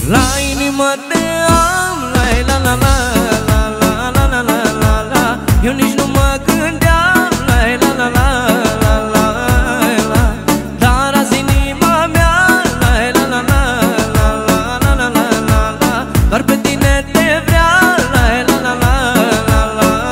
La inimă te am, la la la la la la la la la la. Eu nici nu mă gândeam, la la la la la la. Dar azi inima mea, la la la la la la la la la la. Doar pe tine te vrea, la la la la la la la.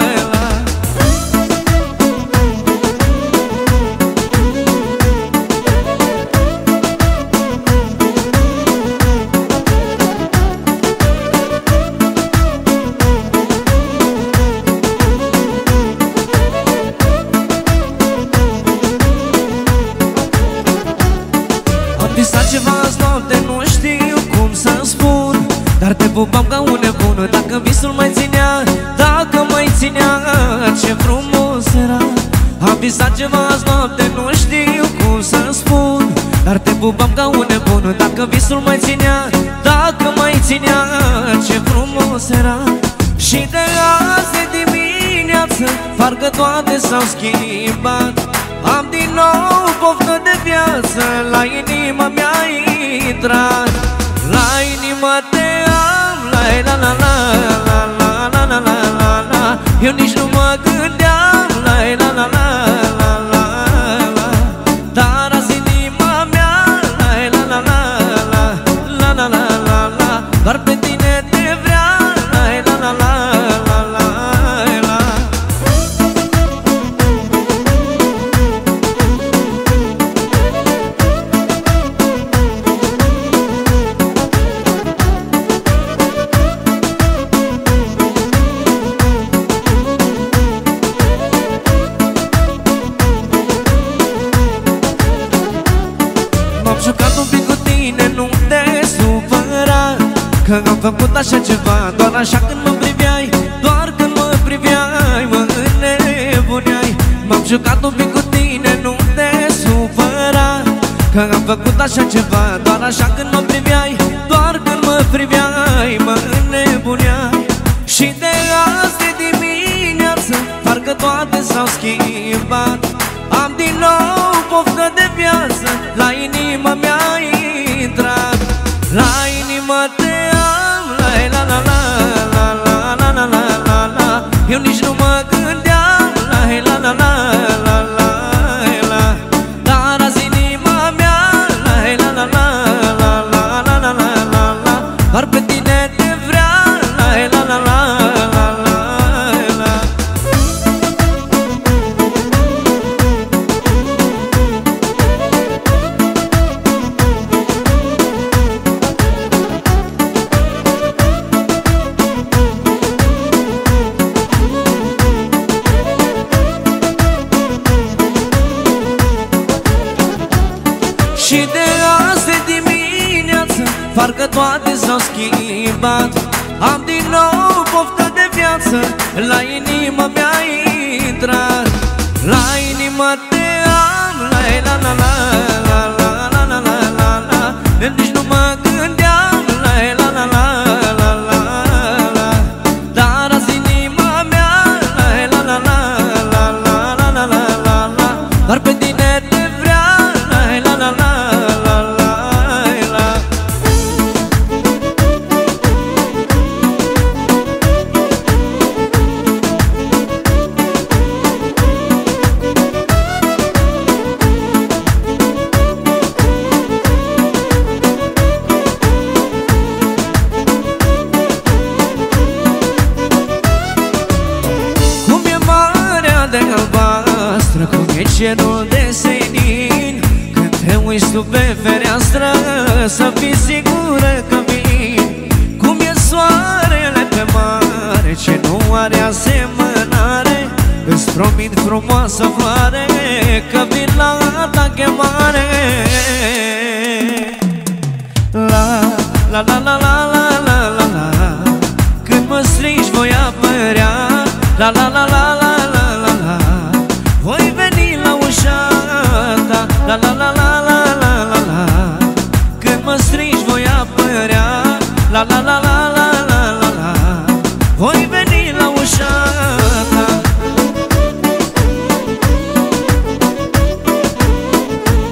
Visat ceva azi noapte, nu știu cum să spun, dar te pupam ca un nebun. Dacă visul mai ținea, dacă mai ținea, ce frumos era. Am visat ceva azi noapte, nu știu cum să spun, dar te pupam ca un nebun. Dacă visul mai ținea, dacă mai ținea, ce frumos era. Și de azi de dimineață, parcă toate s-au schimbat. Am din nou poftă de viață, la inima mea intrat. La inima te am, la la la la la la la la la la la. Eu nici nu mă gândeam, la la la la la la la. Dar azi inima mea, la la la la la la la la la la. Doar pe tine te vrea, la la la la la la la. M-am jucat un pic cu tine, nu te supăra, că am făcut așa ceva, doar așa când mă priveai, doar când mă priveai, mă înnebuneai. M-am jucat un pic cu tine, nu te supăra, că am făcut așa ceva, doar așa când mă priveai, doar când mă priveai, mă înnebuneai. Și de azi de dimineață, parcă toate s-au schimbat. Am din nou poftă de viață, la inima mea intrat. La inima te am, la la la la la la la la la la la. Eu nici nu mă gândeam, la la la la la la la. Dar azi inima mea, la la la la la la la la la la la. Doar pe tine te vrea, la la la la la la la. Și de azi de dimineață, parcă toate s-au schimbat. Am din nou poftă de viață, la inima mea intrat. La inima te am, la la la la la la la la la la la. Nici nu mă gândeam, la la la la la la la. Dar azi inima mea, la la la la la la la la la la la. Doar pe tine te vrea, la la la la. Cum e cerul de senin, când te uiți tu pe fereastră, să fii sigură că vin. Cum e soarele pe mare, ce nu are asemănare, îți promit frumoasă floare, că vin la ta chemare. La la la la la la la la la. Când mă strigi voi apărea, la la la la la la la la. Voi veni la ușa ta, la la la la la la la la. Când mă strigi voi apărea, la la la la la la la la. Voi veni la ușa ta.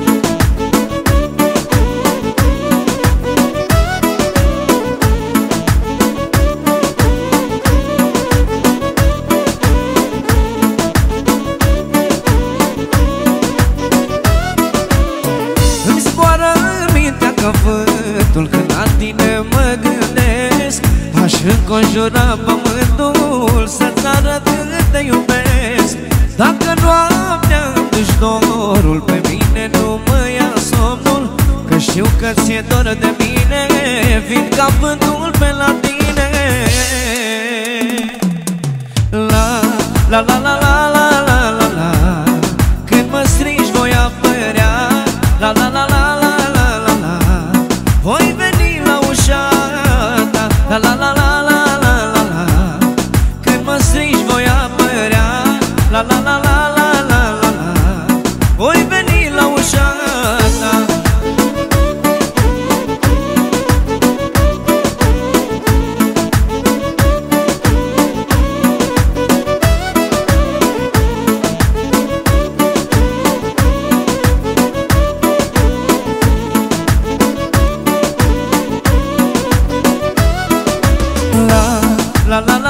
la tine mă gândesc. Aș înconjura pământul să-ți arăt cât te iubesc. Dacă noaptea își dorul, pe mine nu mă ia somnul, că știu că ți-e dor de mine, vin ca vântul pe la tine. La la la la la la la la la, când mă strigi voi apărea. La la la la la la la la, voi veni la ușa ta. La la la la la la la la, când mă strigi voi apărea. La la la la la la la la, voi veni la ușa ta. La la la